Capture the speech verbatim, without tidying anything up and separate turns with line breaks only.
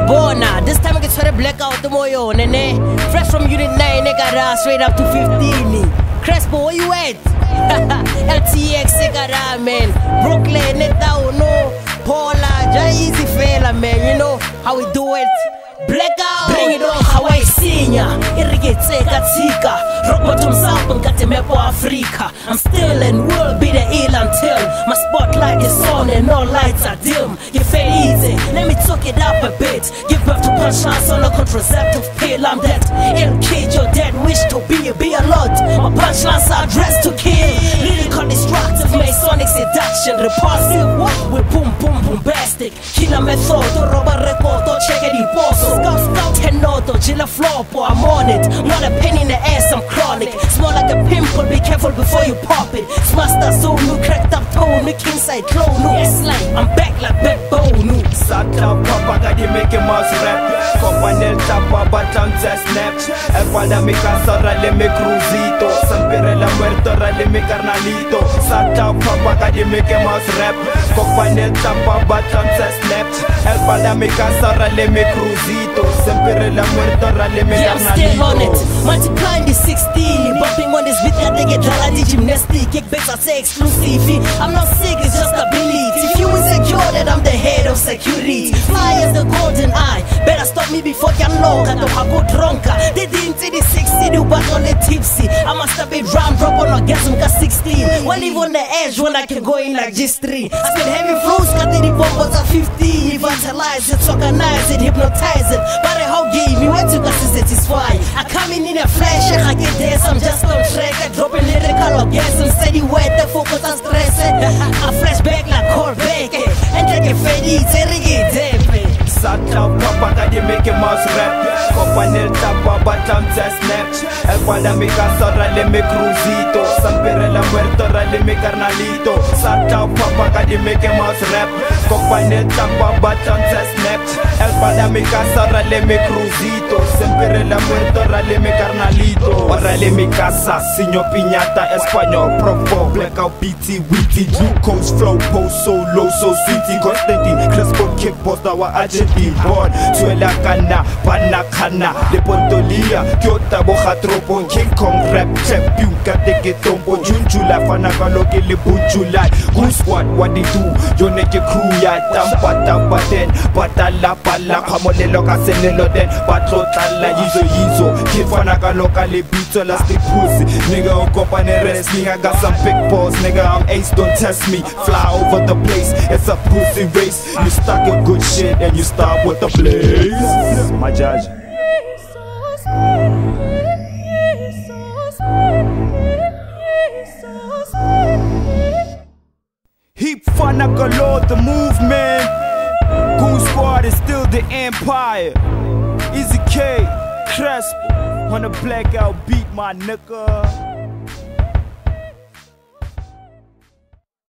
Bona, this time I get to blackout the moyo, nene. Fresh from unit nine, nigga, straight up to fifteen. Cresspo, where you at? L T X, nigga, man. Brooklyn, neta, no. Paula, Jai easy fella, man. You know how we do it. Blackout, bring it on, Hawaii senior. Irrigate, katika. Rock bottom south, and got the map of Africa. I'm still and will be the ill until my spotlight is on and all lights are dim. You feel easy, let me talk it up a bit. Give birth to punchlines on a contraceptive pill. I'm that ill kid, your dad wish to be, be a lot. My punchlines are dressed to kill. Lyrical destructive, Masonic seduction. Repulsive, what? With boom boom bombastic. Killer method, rubber record, check it in boss. Scout scout, ten auto, chill a flop, I'm on it. Not a penny in the ass, I'm chronic. Small like a pimple, be careful before you pop it. Smash that soul, new cracked up toe, new king side clone, new yes like I'm back like backbone, new.
Sata papa gadi make a mouse rap. Copanel tapa batan snap. El panda mi casa rale me cruzito. Sampere la muerto rale me carnalito. Sata papa gadi make a mouse rap. Copanel tapa batan snap. El panda mi casa rale me cruzito. Sampere la muerto rale me
yeah,
carnalito.
I'm still on it. Multiplying the sixteen. Bumping on this beat that they get dry like gymnastic. Kickbacks I say exclusive. I'm not sick, it's just ability. If you insecure that I'm the head of security. Fly as the golden eye. Better stop me before you know. I don't have go drunker. They didn't see the sixty, but on the tipsy. I must have been round drop on orgasm got sixteen. One live on the edge when I can go in like just three. I spit heavy flows, got the bombs at fifteen. Evangelize it, organize it, hypnotize it. But the whole game, you want to get satisfied. I come in in a flash, I get this, I'm just on track. I drop a lyrical orgasm, steady wet, the focus on stress. I flash back like callback. And like a faddy, tearing it deep.
Sata papa gadi make a mouse rap. Copanel tapa batam snap. El panda mi casa rale me cruzito. Sampere la muerto rale me carnalito. Sata papa gadi make a mouse rap. Copanel tapa batam snap. El panda mi casa rale me cruzito. Sampere la muerto rale me carnalito. Rale mi casa, signor piñata español. Provo, BlackOutBeatz, witty, Juco's flow, post so low, so city. Constantine, Cresspo, kick boss, our agent. Born Suela Kana, Panakana, de Pontolia, Kyota Bohatropo, King Kong rap, champion, Kateke Tombo, Junjula, Fanakaloke, Lebunjula, Goon Squad, what they do, your naked crew, ya, Tampa, Tampa, ten, Patala, Pala, Hamolelo, Castellano, then, Patrotala, Yizo, Yizo, Kid Fanakaloka, Lebito, Lastic Pussy, nigga, on Company Wrestling, I got some big balls, nigga, I'm ace, don't test me, fly over the place, it's a pussy race, you stuck in good shit, and you start with the blaze. My judge. Heap fun, I lord the movement. Goon Squad is still the empire. Easy K, Cresspo on a blackout beat, my nigga.